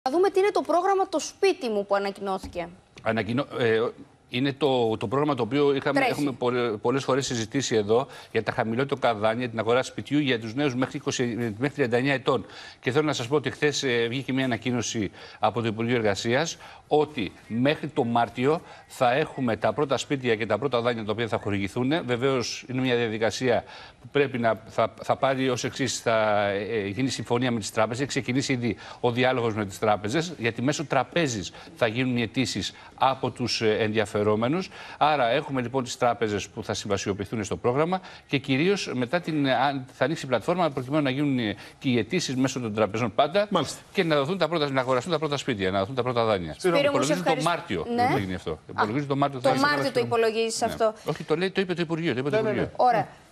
Θα δούμε τι είναι το πρόγραμμα «Το σπίτι μου» που ανακοινώθηκε. Είναι το πρόγραμμα το οποίο έχουμε πολλές φορές συζητήσει εδώ για τα χαμηλότερα δάνεια, την αγορά σπιτιού για τους νέους μέχρι 39 ετών. Και θέλω να σας πω ότι χθες βγήκε μια ανακοίνωση από το Υπουργείο Εργασίας ότι μέχρι το Μάρτιο θα έχουμε τα πρώτα σπίτια και τα πρώτα δάνεια τα οποία θα χορηγηθούν. Βεβαίως είναι μια διαδικασία που πρέπει θα πάρει ως εξής, θα γίνει συμφωνία με τις τράπεζες. Έχει ξεκινήσει ήδη ο διάλογος με τις τράπεζες, γιατί μέσω τραπέζης θα γίνουν οι αιτήσεις από τους ενδιαφερόμενους. Άρα έχουμε λοιπόν τις τράπεζες που θα συμβασιοποιηθούν στο πρόγραμμα και κυρίως μετά θα ανοίξει η πλατφόρμα προκειμένου να γίνουν και οι αιτήσεις μέσω των τραπεζών πάντα. Μάλιστα. Και να αγοραστούν τα πρώτα σπίτια, να δοθούν τα πρώτα δάνεια. Υπολογίζουν το Μάρτιο θα γίνει αυτό. Το Μάρτιο το υπολογίζεις αυτό. Όχι, το είπε το Υπουργείο. Ωραία.